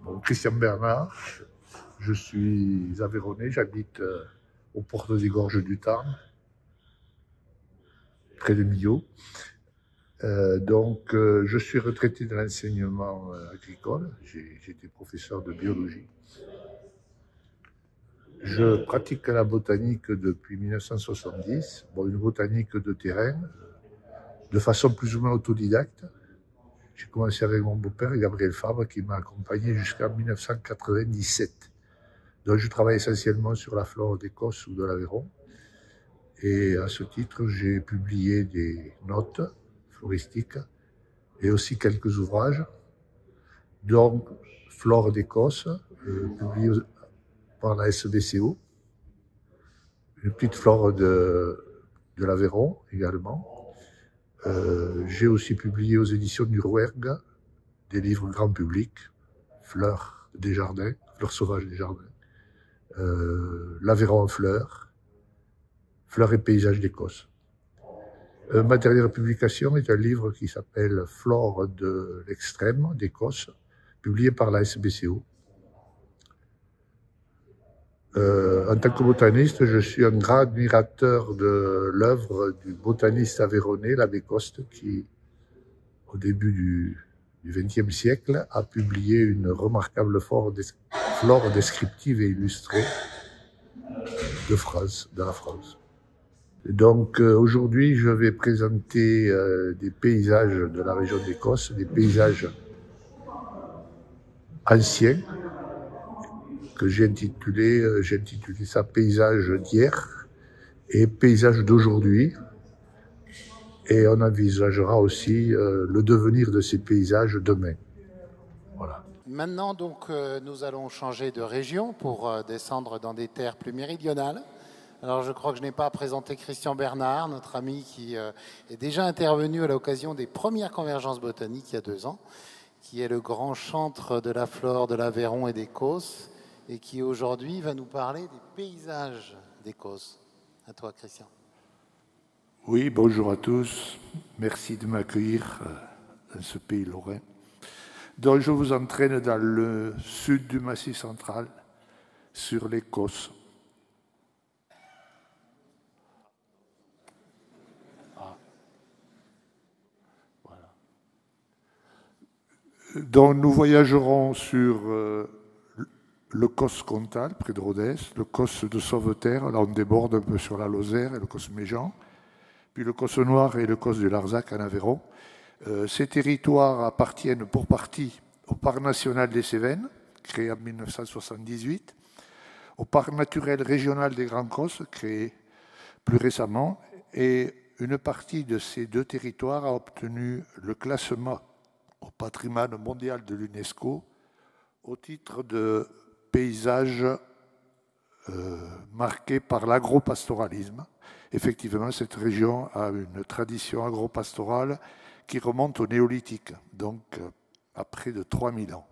Bon, Christian Bernard, je suis Aveyronnais, j'habite aux portes des Gorges du Tarn, près de Millau. Je suis retraité de l'enseignement agricole, j'ai été professeur de biologie. Je pratique la botanique depuis 1970, une botanique de terrain, de façon plus ou moins autodidacte. J'ai commencé avec mon beau-père, Gabriel Fabre, qui m'a accompagné jusqu'en 1997. Donc je travaille essentiellement sur la flore d'Écosse ou de l'Aveyron. Et à ce titre, j'ai publié des notes floristiques et aussi quelques ouvrages, dont Flore d'Écosse, publié par la SBCO, une petite flore de l'Aveyron également. J'ai aussi publié aux éditions du Rouergue des livres grand public, Fleurs des jardins, Fleurs sauvages des jardins, L'Aveyron en fleurs, Fleurs et paysages d'Écosse. Ma dernière publication est un livre qui s'appelle Flore de l'extrême d'Écosse, publié par la SBCO. En tant que botaniste, je suis un grand admirateur de l'œuvre du botaniste aveyronnais, l'abbé Coste, qui, au début du XXe siècle, a publié une remarquable flore descriptive et illustrée de la France. Donc aujourd'hui, je vais présenter des paysages de la région d'Écosse, des paysages anciens, que j'ai intitulé ça Paysages d'hier et Paysages d'aujourd'hui. Et on envisagera aussi le devenir de ces paysages demain. Voilà. Maintenant, donc, nous allons changer de région pour descendre dans des terres plus méridionales. Alors, je crois que je n'ai pas présenté Christian Bernard, notre ami qui est déjà intervenu à l'occasion des premières convergences botaniques il y a 2 ans, qui est le grand chantre de la flore de l'Aveyron et d'Écosse, et qui aujourd'hui va nous parler des paysages d'Écosse. À toi, Christian. Oui, bonjour à tous. Merci de m'accueillir dans ce pays lorrain. Donc, je vous entraîne dans le sud du Massif central, sur l'Écosse. Voilà. Donc, nous voyagerons sur le Causse Comtal, près de Rodez, le Causse de Sauveterre, là on déborde un peu sur la Lozère et le Causse Méjean, puis le Causse Noir et le Causse du Larzac en Aveyron. Ces territoires appartiennent pour partie au Parc national des Cévennes, créé en 1978, au Parc naturel régional des Grands Causses, créé plus récemment, et une partie de ces 2 territoires a obtenu le classement au patrimoine mondial de l'UNESCO au titre de paysage marqué par l'agropastoralisme. Effectivement, cette région a une tradition agropastorale qui remonte au néolithique, donc à près de 3000 ans.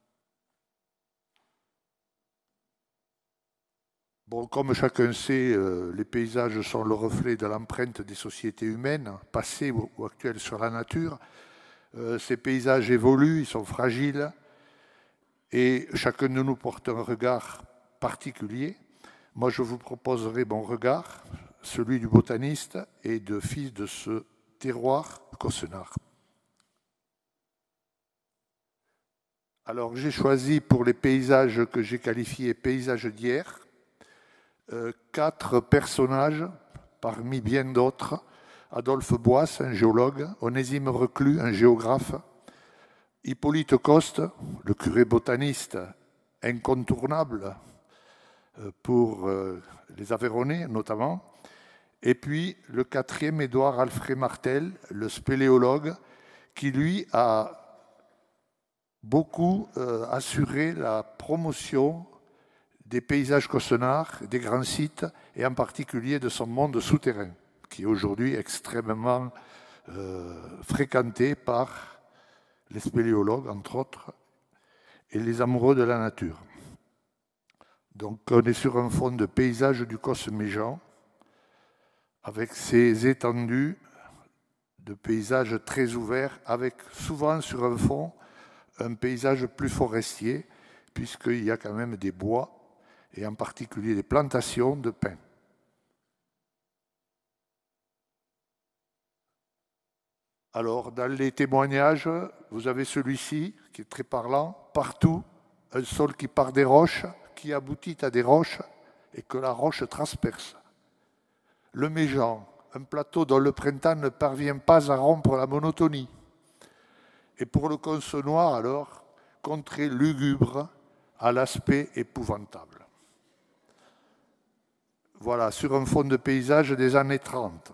Bon, comme chacun sait, les paysages sont le reflet de l'empreinte des sociétés humaines, passées ou actuelles sur la nature. Ces paysages évoluent, ils sont fragiles, et chacun de nous porte un regard particulier. Moi, je vous proposerai mon regard, celui du botaniste et de fils de ce terroir cossenard. Alors, j'ai choisi pour les paysages que j'ai qualifiés paysages d'hier, 4 personnages parmi bien d'autres. Adolphe Boisse, un géologue, Onésime Reclus, un géographe, Hippolyte Coste, le curé botaniste incontournable pour les Aveyronnais notamment, et puis le 4e, Édouard Alfred Martel, le spéléologue, qui lui a beaucoup assuré la promotion des paysages cossenards, des grands sites, et en particulier de son monde souterrain, qui est aujourd'hui extrêmement fréquenté par les spéléologues, entre autres, et les amoureux de la nature. Donc on est sur un fond de paysage du Causse Méjean, avec ces étendues de paysages très ouverts, avec souvent sur un fond un paysage plus forestier, puisqu'il y a quand même des bois, et en particulier des plantations de pins. Alors, dans les témoignages, vous avez celui-ci, qui est très parlant. Partout, un sol qui part des roches, qui aboutit à des roches, et que la roche transperce. Le Méjean, un plateau dont le printemps ne parvient pas à rompre la monotonie. Et pour le Causse-Noir, alors, contrée lugubre, à l'aspect épouvantable. Voilà, sur un fond de paysage des années 30.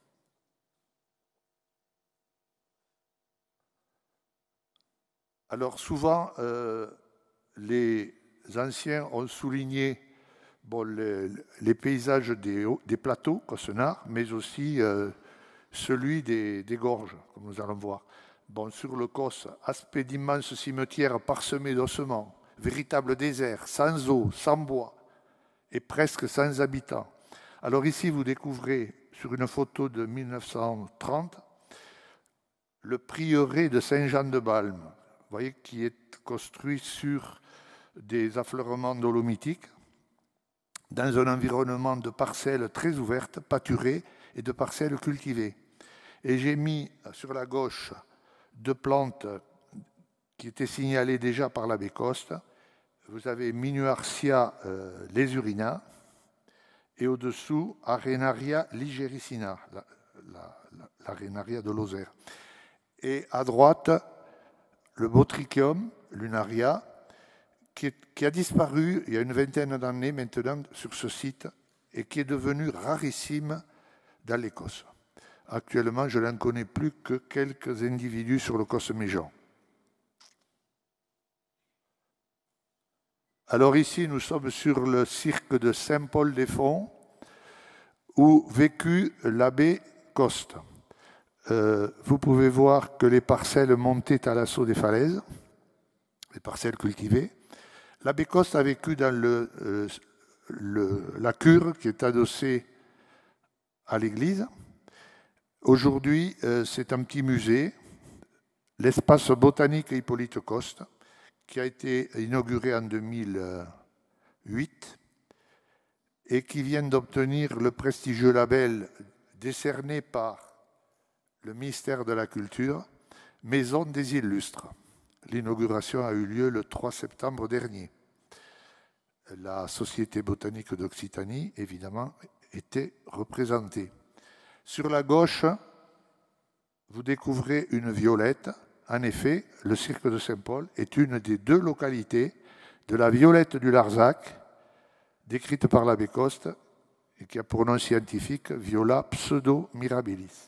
Alors souvent, les anciens ont souligné les paysages des plateaux, Causse-Noir, mais aussi celui des gorges, comme nous allons voir. Bon, sur le Causse, aspect d'immenses cimetières parsemés d'ossements, véritable désert, sans eau, sans bois, et presque sans habitants. Alors ici, vous découvrez, sur une photo de 1930, le prieuré de Saint-Jean-de-Balme, vous voyez, qui est construit sur des affleurements dolomitiques, dans un environnement de parcelles très ouvertes, pâturées et de parcelles cultivées. Et j'ai mis sur la gauche deux plantes qui étaient signalées déjà par l'abbé Coste. Vous avez Minuarcia lesurina et au-dessous Arenaria ligericina, l'Arenaria de Lozère. Et à droite, le Botrychium lunaria, qui a disparu il y a une vingtaine d'années maintenant sur ce site et qui est devenu rarissime dans l'Écosse. Actuellement, je n'en connais plus que quelques individus sur le Causse-Méjean. Alors ici, nous sommes sur le cirque de Saint-Paul-des-Fonts, où vécut l'abbé Coste. Vous pouvez voir que les parcelles montaient à l'assaut des falaises, les parcelles cultivées. L'abbé Coste a vécu dans la cure qui est adossée à l'église. Aujourd'hui, c'est un petit musée, l'espace botanique Hippolyte Coste, qui a été inauguré en 2008 et qui vient d'obtenir le prestigieux label décerné par le ministère de la Culture, Maison des Illustres. L'inauguration a eu lieu le 3 septembre dernier. La Société botanique d'Occitanie, évidemment, était représentée. Sur la gauche, vous découvrez une violette. En effet, le cirque de Saint-Paul est une des deux localités de la violette du Larzac, décrite par l'abbé Coste, et qui a pour nom scientifique Viola pseudo-mirabilis.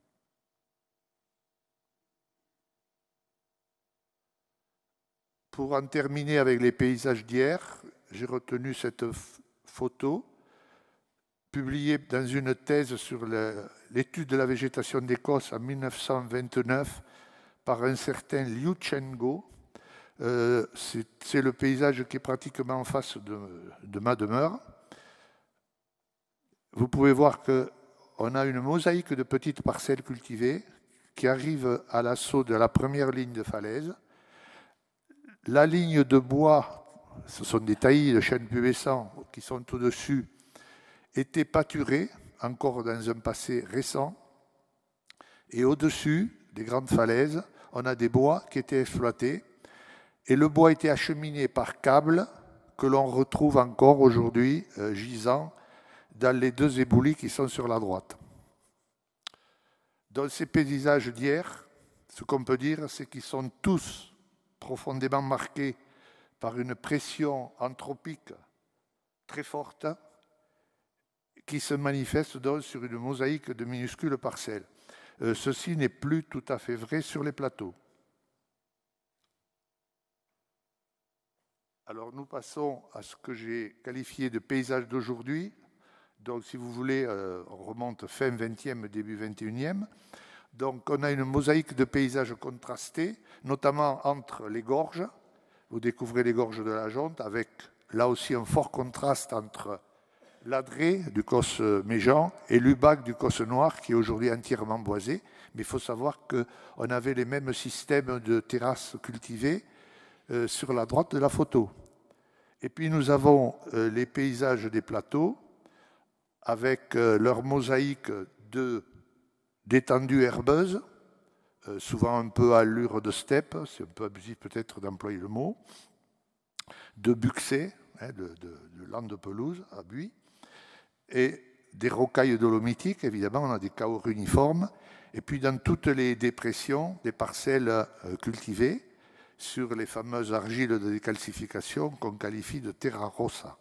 Pour en terminer avec les paysages d'hier, j'ai retenu cette photo publiée dans une thèse sur l'étude de la végétation d'Écosse en 1929 par un certain Liu Chengo. C'est le paysage qui est pratiquement en face de ma demeure. Vous pouvez voir qu'on a une mosaïque de petites parcelles cultivées qui arrivent à l'assaut de la première ligne de falaise. La ligne de bois, ce sont des taillis de chênes pubescents qui sont au-dessus, étaient pâturés, encore dans un passé récent. Et au-dessus des grandes falaises, on a des bois qui étaient exploités. Et le bois était acheminé par câbles que l'on retrouve encore aujourd'hui gisant dans les deux éboulis qui sont sur la droite. Dans ces paysages d'hier, ce qu'on peut dire, c'est qu'ils sont tous profondément marqués par une pression anthropique très forte qui se manifeste donc sur une mosaïque de minuscules parcelles. Ceci n'est plus tout à fait vrai sur les plateaux. Alors nous passons à ce que j'ai qualifié de paysage d'aujourd'hui. Donc si vous voulez, on remonte fin 20e, début 21e. Donc on a une mosaïque de paysages contrastés, notamment entre les gorges. Vous découvrez les gorges de la Jonte avec là aussi un fort contraste entre l'Adré du Causse-Méjean et l'Ubac du Causse-Noir qui est aujourd'hui entièrement boisé. Mais il faut savoir qu'on avait les mêmes systèmes de terrasses cultivées sur la droite de la photo. Et puis nous avons les paysages des plateaux avec leur mosaïque d'étendues herbeuses, souvent un peu à allure de steppe, c'est un peu abusif peut-être d'employer le mot, de buxés, de landes de pelouse à buis, et des rocailles dolomitiques, évidemment, on a des caours uniformes, et puis dans toutes les dépressions, des parcelles cultivées sur les fameuses argiles de décalcification qu'on qualifie de terra rossa.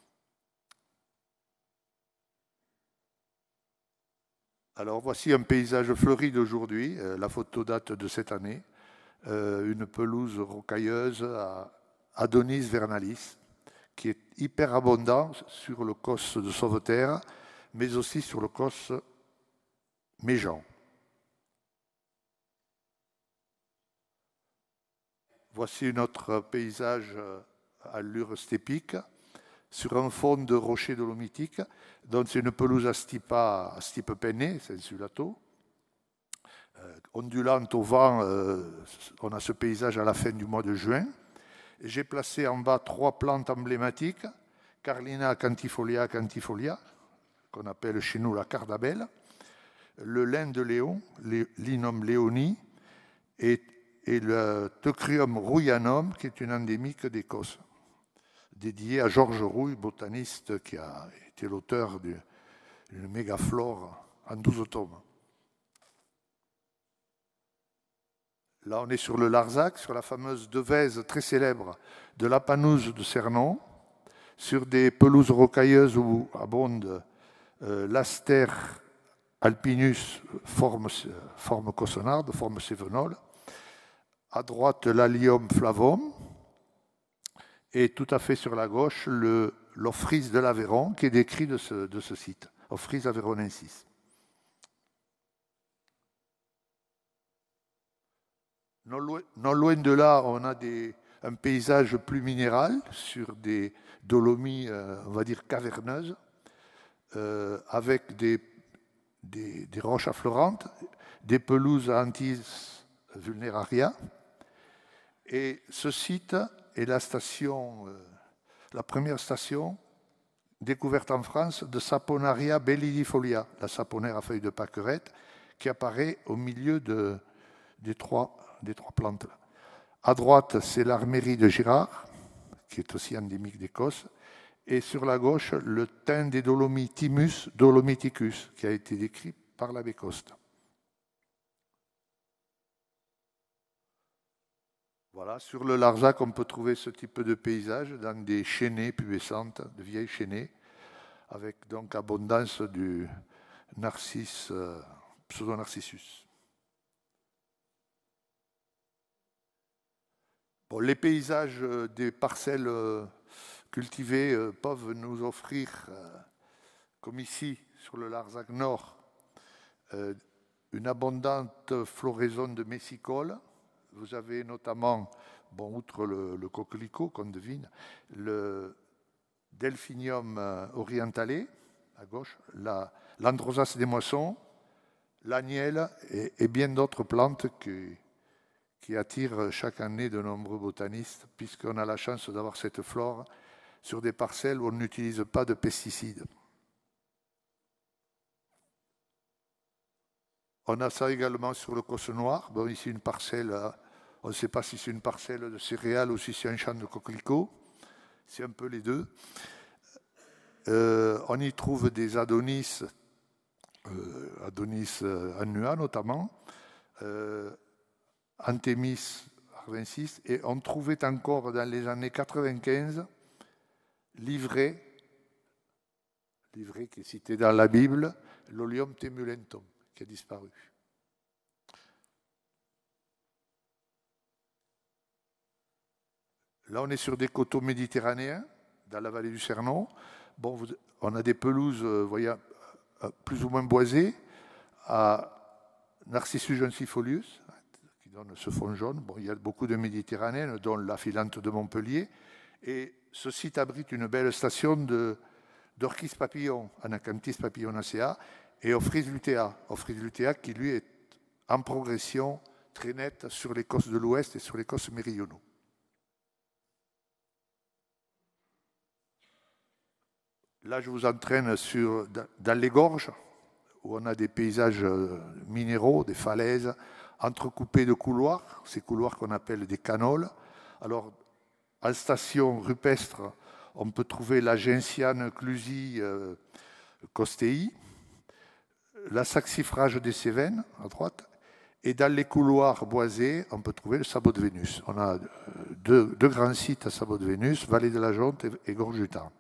Alors voici un paysage fleuri d'aujourd'hui, la photo date de cette année, une pelouse rocailleuse à Adonis vernalis, qui est hyper abondant sur le cos de Sauveterre, mais aussi sur le cos Méjean. Voici notre paysage à allure stépique, sur un fond de rochers dolomitiques, donc c'est une pelouse à stipe pennée, c'est insulato. Ondulante au vent, on a ce paysage à la fin du mois de juin. J'ai placé en bas 3 plantes emblématiques, Carlina cantifolia cantifolia, qu'on appelle chez nous la cardabelle, le lin de Léon, Linum leoni, et le Teucrium rouillanum, qui est une endémique d'Écosse, dédiée à Georges Rouille, botaniste qui a été l'auteur d'une mégaflore en 12 tomes. Là, on est sur le Larzac, sur la fameuse devèse très célèbre de la Panouse de Cernon, sur des pelouses rocailleuses où abonde l'Aster alpinus, forme cossonarde, forme sévenole. À droite, l'Allium flavum. Et tout à fait sur la gauche, l'Ophrys de l'Aveyron, qui est décrit de ce site, Ophrys aveyronensis. Non loin de là, on a un paysage plus minéral sur des dolomies, on va dire, caverneuses, avec des roches affleurantes, des pelouses Antis vulneraria. Et ce site est la première station découverte en France de Saponaria bellidifolia, la saponaire à feuilles de pâquerette, qui apparaît au milieu des trois plantes. À droite, c'est l'armérie de Girard, qui est aussi endémique d'Écosse. Et sur la gauche, le thym des Dolomies Thymus dolomiticus, qui a été décrit par l'abbé Coste. Voilà, sur le Larzac, on peut trouver ce type de paysage dans des chênaies pubescentes, de vieilles chênaies, avec donc abondance du narcisse, pseudonarcissus. Bon, les paysages des parcelles cultivées peuvent nous offrir, comme ici sur le Larzac Nord, une abondante floraison de messicoles. Vous avez notamment, bon, outre le coquelicot qu'on devine, le Delphinium orientale à gauche, l'Androsas des moissons, l'agnelle et bien d'autres plantes qui attirent chaque année de nombreux botanistes, puisqu'on a la chance d'avoir cette flore sur des parcelles où on n'utilise pas de pesticides. On a ça également sur le Cosse Noir. Bon, ici, une parcelle, on ne sait pas si c'est une parcelle de céréales ou si c'est un champ de coquelicots. C'est un peu les deux. On y trouve des Adonis, Adonis annua notamment, Anthemis arvensis, et on trouvait encore dans les années 95 l'ivraie qui est cité dans la Bible, l'Olium temulentum, qui a disparu. Là, on est sur des coteaux méditerranéens, dans la vallée du Cernon. Bon, on a des pelouses, voyez, plus ou moins boisées, à Narcissus joncifolius, qui donne ce fond jaune. Bon, il y a beaucoup de méditerranéennes, dont la filante de Montpellier. Et ce site abrite une belle station d'Orchis papillon, Anacanthis papillonacea, et Ophrys lutea, qui lui est en progression très nette sur les cosses de l'ouest et sur les cosses méridionaux. Là, je vous entraîne dans les gorges, où on a des paysages minéraux, des falaises, entrecoupés de couloirs, ces couloirs qu'on appelle des canoles. Alors, en station rupestre, on peut trouver la gentiane clusi costei, la saxifrage des Cévennes, à droite, et dans les couloirs boisés, on peut trouver le sabot de Vénus. On a deux grands sites à sabot de Vénus, Vallée de la Jonte et Gorge du Tarn.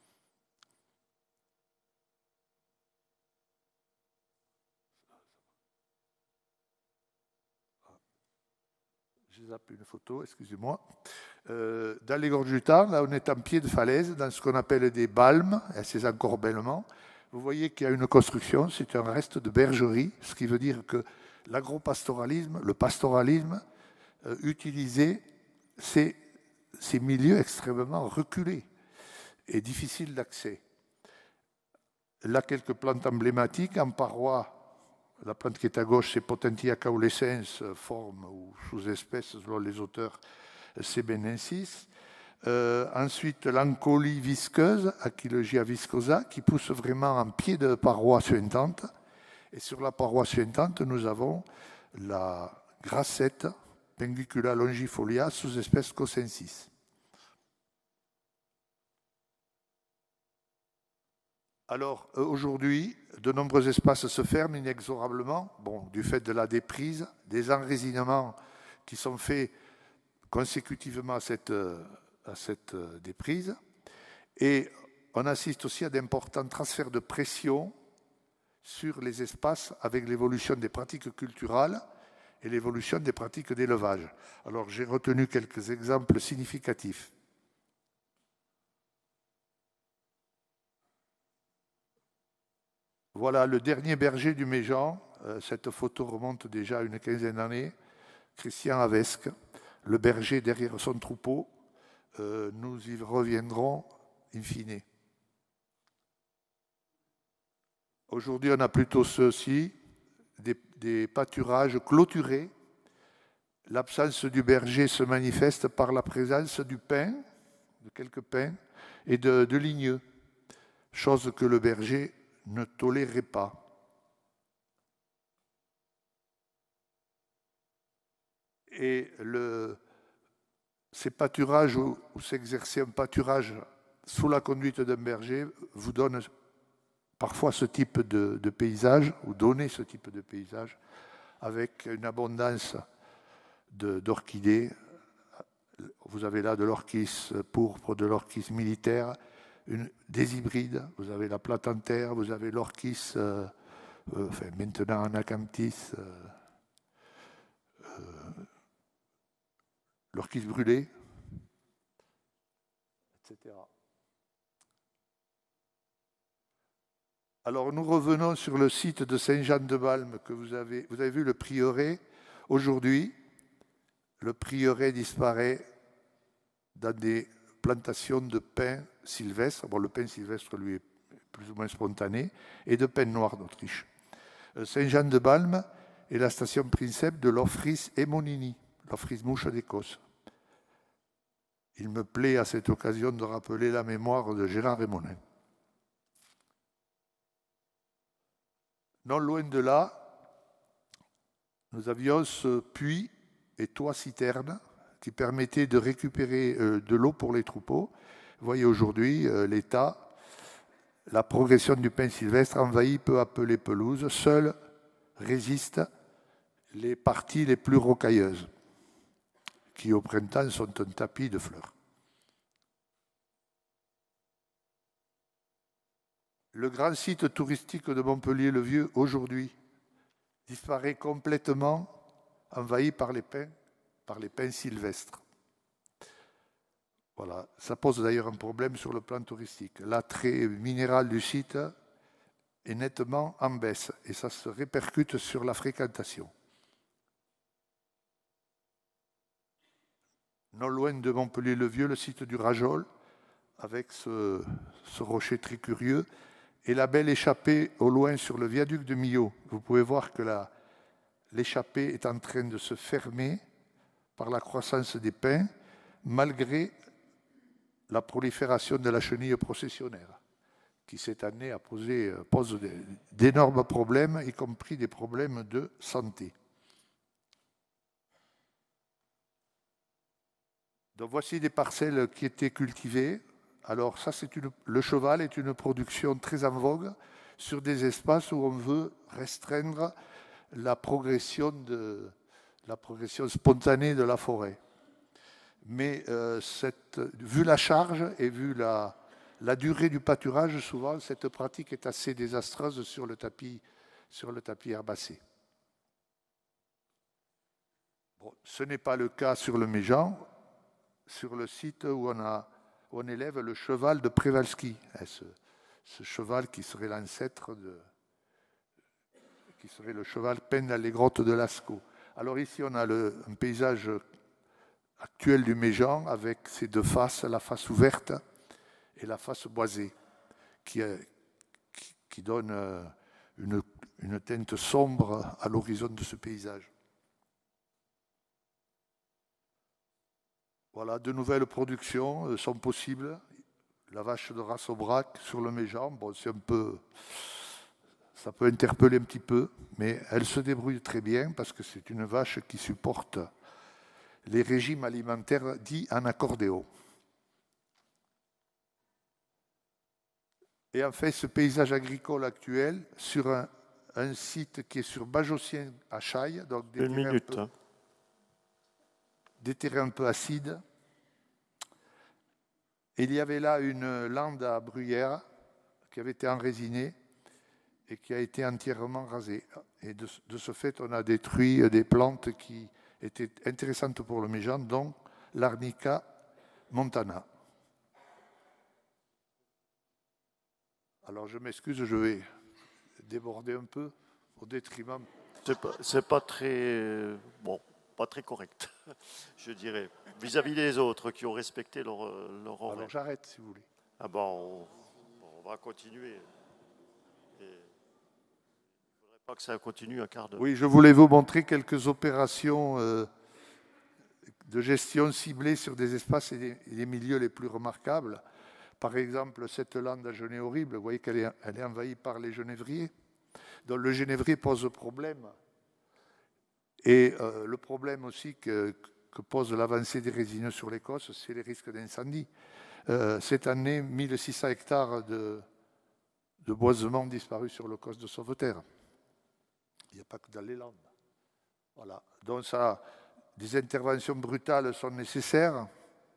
J'ai zappé une photo, excusez-moi. Dans les Gorges du Tarn, là, on est en pied de falaise, dans ce qu'on appelle des balmes, et ces encorbellements. Vous voyez qu'il y a une construction, c'est un reste de bergerie, ce qui veut dire que l'agropastoralisme, le pastoralisme, utilisait ces milieux extrêmement reculés et difficiles d'accès. Là, quelques plantes emblématiques en paroi. La plante qui est à gauche, c'est Potentilla caulescens, forme ou sous-espèce, selon les auteurs, sebenensis. Ensuite, l'ancolie visqueuse, Aquilogia viscosa, qui pousse vraiment en pied de paroi suintante. Et sur la paroi suintante, nous avons la grassette, Penguicula longifolia, sous-espèce cosensis. Alors, aujourd'hui, de nombreux espaces se ferment inexorablement, du fait de la déprise, des enrésinements qui sont faits consécutivement à cette déprise. Et on assiste aussi à d'importants transferts de pression sur les espaces avec l'évolution des pratiques culturelles et l'évolution des pratiques d'élevage. Alors, j'ai retenu quelques exemples significatifs. Voilà le dernier berger du Méjean. Cette photo remonte déjà à une quinzaine d'années. Christian Avesque, le berger derrière son troupeau. Nous y reviendrons in fine. Aujourd'hui, on a plutôt ceci, des pâturages clôturés. L'absence du berger se manifeste par la présence du pin, de quelques pins, et de ligneux, chose que le berger ne tolérait pas. Et ces pâturages où s'exercer un pâturage sous la conduite d'un berger vous donne parfois ce type de paysage, ou donner ce type de paysage, avec une abondance d'orchidées. Vous avez là de l'orchis pourpre, de l'orchis militaire, des hybrides. Vous avez la platentaire, vous avez l'orchis, maintenant Anacamptis, l'orchis brûlé, etc. Alors nous revenons sur le site de Saint-Jean-de-Balme que vous avez vu le prieuré. Aujourd'hui, le prieuré disparaît dans des plantations de pins sylvestres. Le pin sylvestre, lui, est plus ou moins spontané, et de pins noirs d'Autriche. Saint-Jean-de-Balme est la station princeps de l'Ophrys emonini, l'Ophrys mouche d'Écosse. Il me plaît à cette occasion de rappeler la mémoire de Gérard Raimonin. Non loin de là, nous avions ce puits et toit citerne qui permettait de récupérer de l'eau pour les troupeaux. Vous voyez aujourd'hui, l'état, la progression du pin sylvestre envahit peu à peu les pelouses. Seules résistent les parties les plus rocailleuses, qui au printemps sont un tapis de fleurs. Le grand site touristique de Montpellier-le-Vieux, aujourd'hui, disparaît complètement, envahi par les pins sylvestres. Voilà, ça pose d'ailleurs un problème sur le plan touristique. L'attrait minéral du site est nettement en baisse et ça se répercute sur la fréquentation. Non loin de Montpellier-le-Vieux, le site du Rajol, avec ce rocher très curieux, et la belle échappée au loin sur le viaduc de Millau. Vous pouvez voir que l'échappée est en train de se fermer par la croissance des pins, malgré la prolifération de la chenille processionnaire, qui cette année pose d'énormes problèmes, y compris des problèmes de santé. Donc voici des parcelles qui étaient cultivées. Alors ça, le cheval est une production très en vogue sur des espaces où on veut restreindre la progression spontanée de la forêt. Mais vu la charge et vu la durée du pâturage, souvent cette pratique est assez désastreuse sur le tapis herbacé. Bon, ce n'est pas le cas sur le Méjean, sur le site où on élève le cheval de Przewalski, ce cheval qui serait l'ancêtre qui serait le cheval peint dans les grottes de Lascaux. Alors ici, on a un paysage actuel du Méjean avec ses deux faces, la face ouverte et la face boisée, qui donne une teinte sombre à l'horizon de ce paysage. Voilà, de nouvelles productions sont possibles. La vache de race Aubrac sur le Méjean, bon, ça peut interpeller un petit peu, mais elle se débrouille très bien parce que c'est une vache qui supporte les régimes alimentaires dits en accordéon. Et en fait, ce paysage agricole actuel, sur un site qui est sur Bajossien à Chaille, donc des terrains un peu acides. Il y avait là une lande à bruyère qui avait été enrésinée et qui a été entièrement rasée. Et de ce fait, on a détruit des plantes qui étaient intéressantes pour le Méjean, dont l'Arnica montana. Alors je m'excuse, je vais déborder un peu au détriment. C'est pas très bon, pas très correct, je dirais, vis-à-vis des autres qui ont respecté leur horaire. Alors j'arrête si vous voulez. Ah bon, on va continuer. Il ne faudrait pas que ça continue un quart d'heure. Oui, je voulais vous montrer quelques opérations de gestion ciblée sur des espaces et les milieux les plus remarquables. Par exemple, cette lande à genêt horrible, vous voyez qu'elle est envahie par les genévriers. Donc le genévrier pose problème. Et le problème aussi que pose l'avancée des résineux sur l'Écosse, c'est les risques d'incendie. Cette année, 1600 hectares de boisement disparus sur le cos de Sauveterre. Il n'y a pas que dans les Landes. Voilà. Donc des interventions brutales sont nécessaires,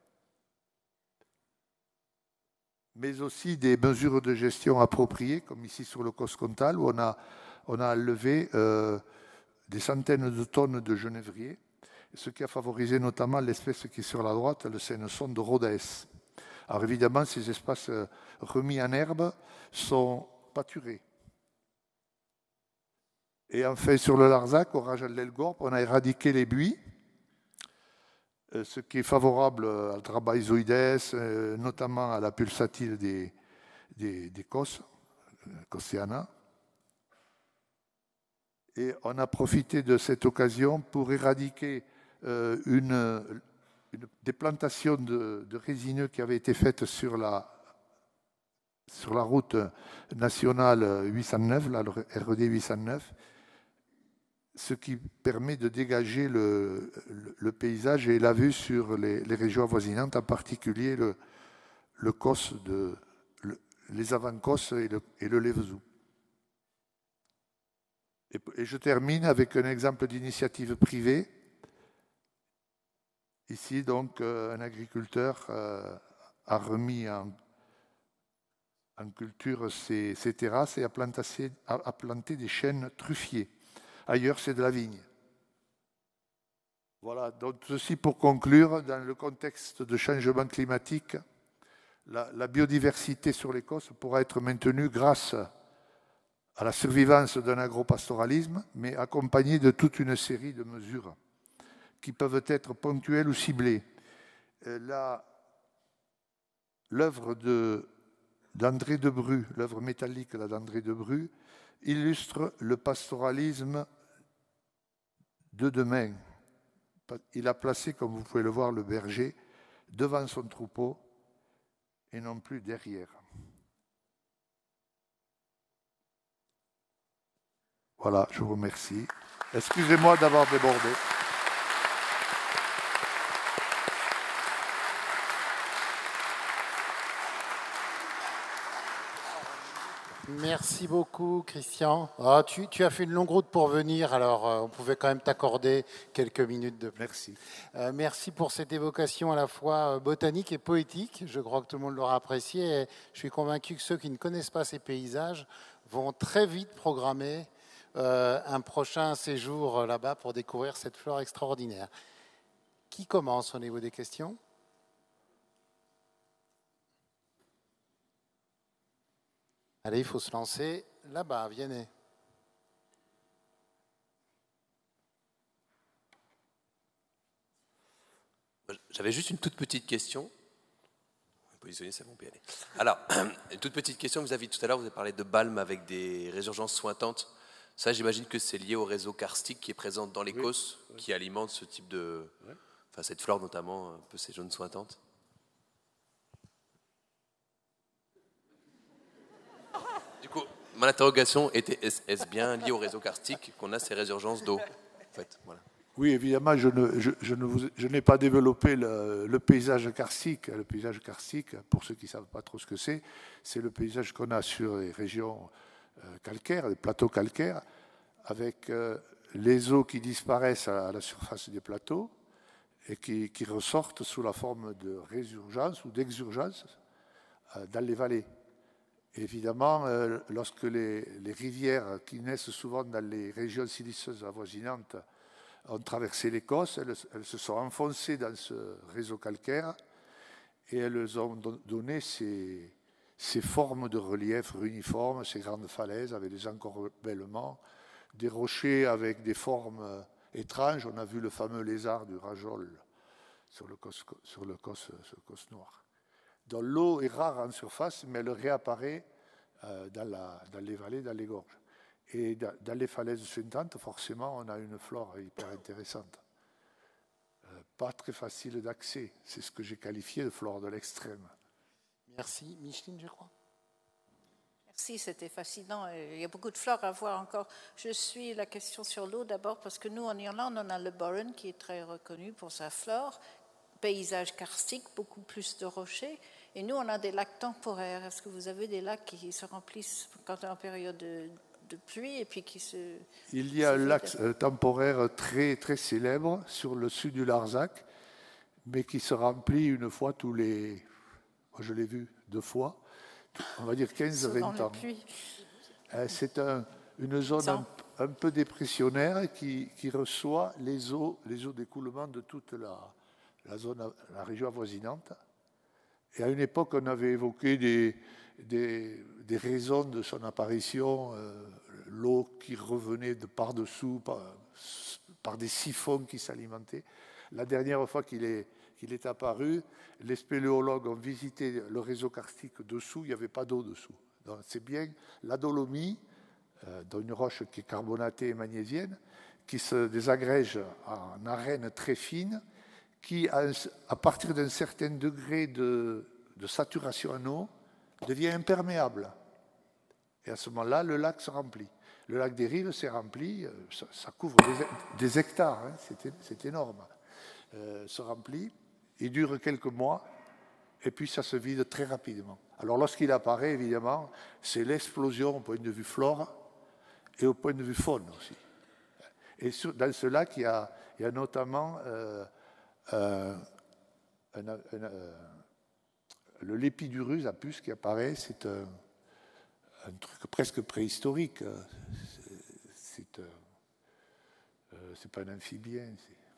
mais aussi des mesures de gestion appropriées, comme ici sur le cos comtal, où on a enlevé des centaines de tonnes de genévriers, ce qui a favorisé notamment l'espèce qui est sur la droite, le sénesson de Rhodes. Alors évidemment, ces espaces remis en herbe sont pâturés. Et enfin, sur le Larzac, au Rajal d'Elgorp, on a éradiqué les buis, ce qui est favorable à Trabaïsoides, notamment à la pulsatile des cosses, Cossiana. Et on a profité de cette occasion pour éradiquer des plantations de résineux qui avaient été faites sur la route nationale 809, la RED 809, ce qui permet de dégager le paysage et la vue sur les régions avoisinantes, en particulier le Cos les Avancos et le Lévezou. Et je termine avec un exemple d'initiative privée. Ici, donc, un agriculteur a remis en culture ses terrasses et a planté des chênes truffiers. Ailleurs, c'est de la vigne. Voilà, donc ceci pour conclure, dans le contexte de changement climatique, la biodiversité sur l'Écosse pourra être maintenue grâce à la survivance d'un agropastoralisme, mais accompagnée de toute une série de mesures qui peuvent être ponctuelles ou ciblées. L'œuvre d'André Debru, l'œuvre métallique d'André Debru, illustre le pastoralisme de demain. Il a placé, comme vous pouvez le voir, le berger devant son troupeau et non plus derrière. Voilà, je vous remercie. Excusez-moi d'avoir débordé. Merci beaucoup, Christian. Ah, tu as fait une longue route pour venir, alors on pouvait quand même t'accorder quelques minutes de plus. Merci. Merci pour cette évocation à la fois botanique et poétique. Je crois que tout le monde l'aura apprécié. Et je suis convaincu que ceux qui ne connaissent pas ces paysages vont très vite programmer un prochain séjour là-bas pour découvrir cette flore extraordinaire. Qui commence au niveau des questions ? Allez, il faut se lancer là-bas, venez. J'avais juste une toute petite question. Positionner, c'est bon, peut y aller. Alors, une toute petite question. Vous avez tout à l'heure, vous avez parlé de balme avec des résurgences sointantes. Ça, j'imagine que c'est lié au réseau karstique qui est présent dans l'Écosse, oui. Qui alimente ce type de, enfin cette flore notamment, un peu ces zones sointantes. Du coup, mon interrogation était est-ce bien lié au réseau karstique qu'on a ces résurgences d'eau, en fait, voilà. Oui, évidemment, je n'ai pas développé le paysage karstique. Le paysage karstique, pour ceux qui ne savent pas trop ce que c'est le paysage qu'on a sur les régions calcaires, les plateaux calcaires, avec les eaux qui disparaissent à la surface des plateaux et qui ressortent sous la forme de résurgence ou d'exurgence dans les vallées. Évidemment, lorsque les rivières qui naissent souvent dans les régions siliceuses avoisinantes ont traversé l'Écosse, elles se sont enfoncées dans ce réseau calcaire et elles ont donné ces formes de relief uniformes, ces grandes falaises avec des encorbellements, des rochers avec des formes étranges. On a vu le fameux lézard du Rajol sur le Causse noir. Donc l'eau est rare en surface, mais elle réapparaît dans les vallées, dans les gorges. Et dans les falaises suintantes, forcément, on a une flore hyper intéressante. Pas très facile d'accès. C'est ce que j'ai qualifié de flore de l'extrême. Merci. Micheline, je crois. Merci, c'était fascinant. Il y a beaucoup de flore à voir encore. Je suis la question sur l'eau d'abord, parce que nous, en Irlande, on a le Burren qui est très reconnu pour sa flore. Paysage karstique, beaucoup plus de rochers. Et nous, on a des lacs temporaires. Est-ce que vous avez des lacs qui se remplissent quand on est en période de pluie et puis qui se... Il y a un lac temporaire très, très célèbre sur le sud du Larzac, mais qui se remplit une fois tous les... Moi, je l'ai vu 2 fois, on va dire 15-20 ans. C'est une zone un peu dépressionnaire qui reçoit les eaux d'écoulement de toute la région avoisinante. Et à une époque, on avait évoqué des raisons de son apparition, l'eau qui revenait de par-dessous, par des siphons qui s'alimentaient. La dernière fois qu'il est apparu, les spéléologues ont visité le réseau karstique dessous, il n'y avait pas d'eau dessous. Donc c'est bien la dolomie, dans une roche qui est carbonatée et magnésienne, qui se désagrège en arène très fine, qui, à partir d'un certain degré de saturation en eau, devient imperméable. Et à ce moment-là, le lac se remplit. Le lac des Rives s'est rempli, ça couvre des hectares, hein, c'est énorme. Se remplit, il dure quelques mois, et puis ça se vide très rapidement. Alors lorsqu'il apparaît, évidemment, c'est l'explosion au point de vue flore et au point de vue faune aussi. Et dans ce lac, il y a notamment... le lépidurus à puce qui apparaît, c'est un truc presque préhistorique. C'est pas un amphibien.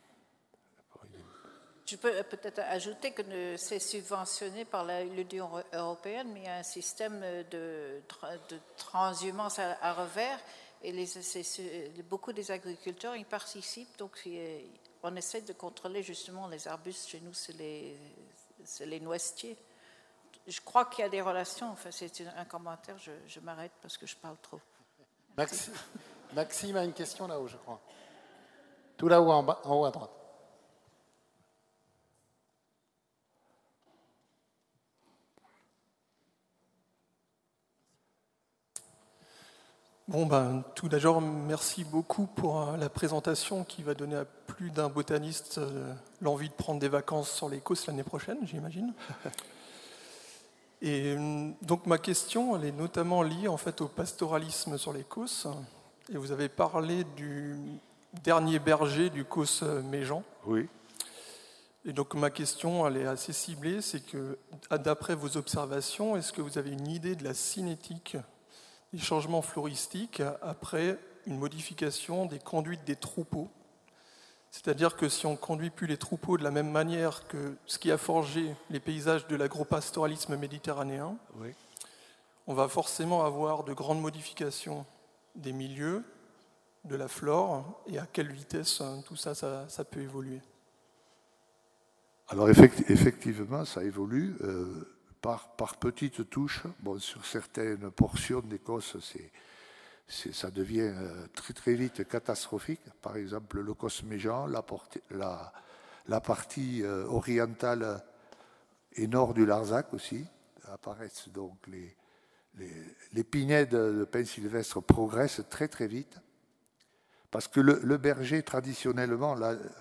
Je peux peut-être ajouter que c'est subventionné par l'Union européenne, mais il y a un système de transhumance à revers et beaucoup des agriculteurs y participent. Donc, on essaie de contrôler justement les arbustes. Chez nous, c'est les noisetiers. Je crois qu'il y a des relations. Enfin, c'est un commentaire. Je m'arrête parce que je parle trop. Maxime a une question là-haut, je crois. Tout là-haut, en haut à droite. Bon, ben, tout d'abord, merci beaucoup pour la présentation qui va donner à plus d'un botaniste l'envie de prendre des vacances sur l'Écosse l'année prochaine, j'imagine. Et donc ma question, elle est notamment liée en fait au pastoralisme sur l'Écosse. Et vous avez parlé du dernier berger du Causse Méjean. Oui. Et donc ma question, elle est assez ciblée, c'est que d'après vos observations, est-ce que vous avez une idée de la cinétique des changements floristiques après une modification des conduites des troupeaux? C'est-à-dire que si on ne conduit plus les troupeaux de la même manière que ce qui a forgé les paysages de l'agropastoralisme méditerranéen, Oui. on va forcément avoir de grandes modifications des milieux, de la flore, et à quelle vitesse tout ça peut évoluer. Alors effectivement, ça évolue par petites touches. Bon, sur certaines portions d'Écosse, ça devient très très vite catastrophique. Par exemple, le Causse Méjean, la partie orientale et nord du Larzac aussi, apparaissent donc les pinèdes de pin sylvestre progressent très très vite. Parce que le berger, traditionnellement,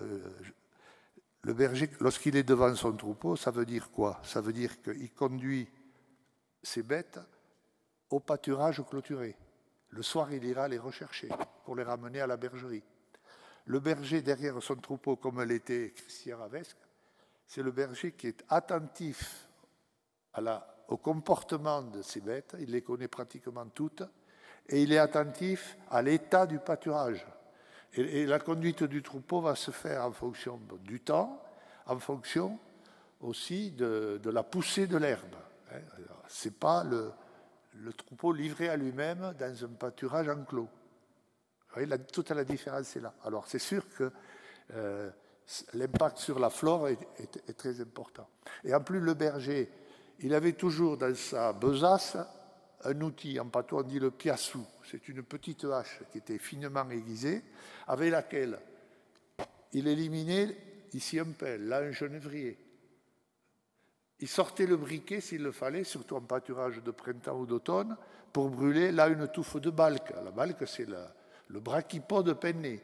le berger, lorsqu'il est devant son troupeau, ça veut dire quoi? Ça veut dire qu'il conduit ses bêtes au pâturage clôturé. Le soir, il ira les rechercher pour les ramener à la bergerie. Le berger derrière son troupeau, comme l'était Christian Ravesque, c'est le berger qui est attentif au comportement de ses bêtes, il les connaît pratiquement toutes, et il est attentif à l'état du pâturage. Et la conduite du troupeau va se faire en fonction du temps, en fonction aussi de la poussée de l'herbe. Ce n'est pas le troupeau livré à lui-même dans un pâturage enclos. Vous voyez, toute la différence est là. Alors c'est sûr que l'impact sur la flore est très important. Et en plus, le berger, il avait toujours dans sa besace un outil, en patois on dit le piassou. C'est une petite hache qui était finement aiguisée, avec laquelle il éliminait ici un pêle, là un genevrier. Il sortait le briquet s'il le fallait, surtout en pâturage de printemps ou d'automne, pour brûler là une touffe de balque. La balque, c'est le brachypode penné,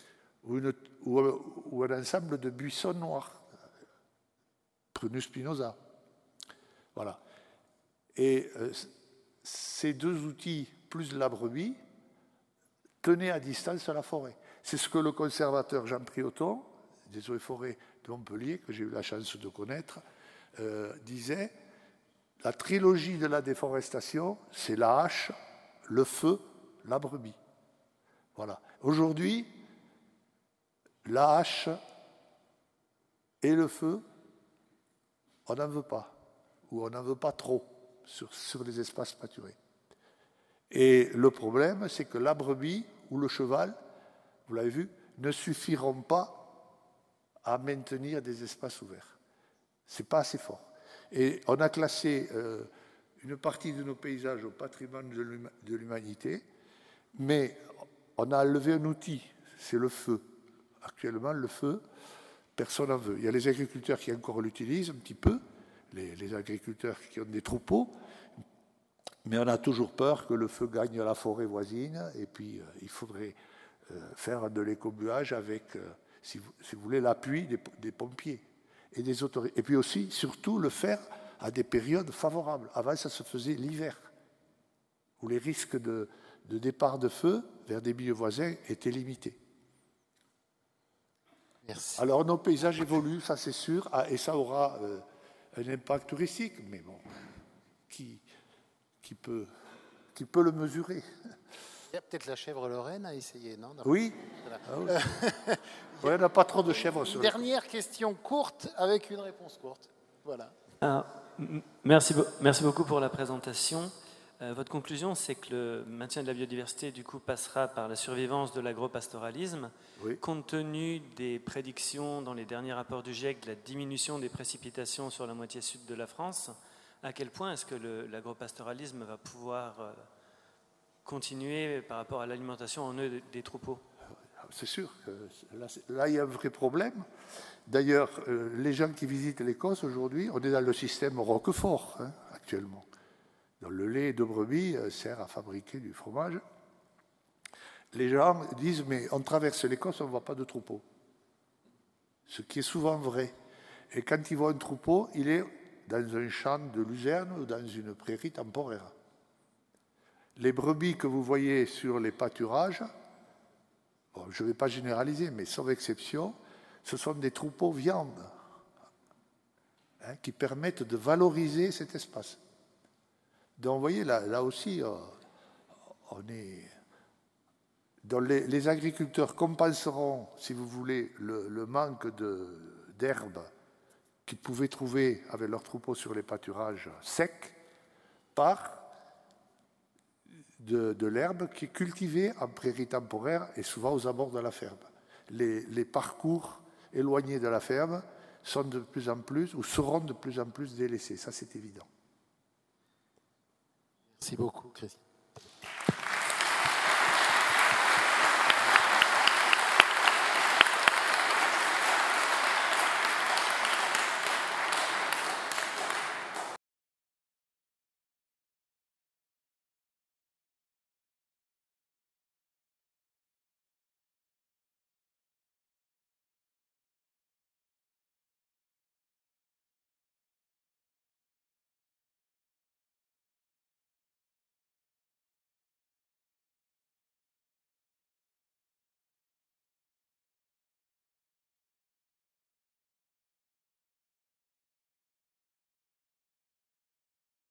ou un ensemble de buissons noirs, Prunus spinosa. Voilà. Et ces deux outils, plus la brebis, tenaient à distance la forêt. C'est ce que le conservateur Jean Prioton, des eaux et forêts de Montpellier, que j'ai eu la chance de connaître, disait, la trilogie de la déforestation, c'est la hache, le feu, la brebis. Voilà. Aujourd'hui, la hache et le feu, on n'en veut pas, ou on n'en veut pas trop sur les espaces pâturés. Et le problème, c'est que la brebis ou le cheval, vous l'avez vu, ne suffiront pas à maintenir des espaces ouverts. Ce n'est pas assez fort. Et on a classé une partie de nos paysages au patrimoine de l'humanité, mais on a enlevé un outil, c'est le feu. Actuellement, le feu, personne n'en veut. Il y a les agriculteurs qui encore l'utilisent un petit peu, les agriculteurs qui ont des troupeaux, mais on a toujours peur que le feu gagne la forêt voisine, et puis il faudrait faire de l'écobuage avec, si vous voulez, l'appui des pompiers et des autorités. Et puis aussi, surtout, le faire à des périodes favorables. Avant, ça se faisait l'hiver, où les risques de départ de feu vers des milieux voisins étaient limités. Merci. Alors, nos paysages évoluent, ça c'est sûr, et ça aura un impact touristique, mais bon, qui peut le mesurer? Il y a peut-être la chèvre lorraine à essayer, non? Oui. Voilà. Ah oui. Ouais, on n'a pas trop de chèvres sur Dernière question courte avec une réponse courte. Voilà. Merci beaucoup pour la présentation. Votre conclusion, c'est que le maintien de la biodiversité, du coup, passera par la survivance de l'agropastoralisme. Oui. Compte tenu des prédictions dans les derniers rapports du GIEC de la diminution des précipitations sur la moitié sud de la France, à quel point est-ce que l'agropastoralisme va pouvoir continuer par rapport à l'alimentation en œufs des troupeaux? C'est sûr que là, il y a un vrai problème. D'ailleurs, les gens qui visitent l'Écosse aujourd'hui, on est dans le système Roquefort actuellement. Donc, le lait de brebis sert à fabriquer du fromage. les gens disent, mais on traverse l'Écosse, on ne voit pas de troupeau. Ce qui est souvent vrai. Et quand ils voient un troupeau, il est dans un champ de luzerne ou dans une prairie temporaire. Les brebis que vous voyez sur les pâturages, bon, je ne vais pas généraliser, mais sauf exception, ce sont des troupeaux viande qui permettent de valoriser cet espace. Donc vous voyez, là aussi, on est... Donc les agriculteurs compenseront, si vous voulez, le manque d'herbe qu'ils pouvaient trouver avec leurs troupeaux sur les pâturages secs par de l'herbe qui est cultivée en prairie temporaire et souvent aux abords de la ferme. Les parcours éloignés de la ferme sont de plus en plus, ou seront de plus en plus délaissés. Ça, c'est évident. Merci beaucoup, Christian.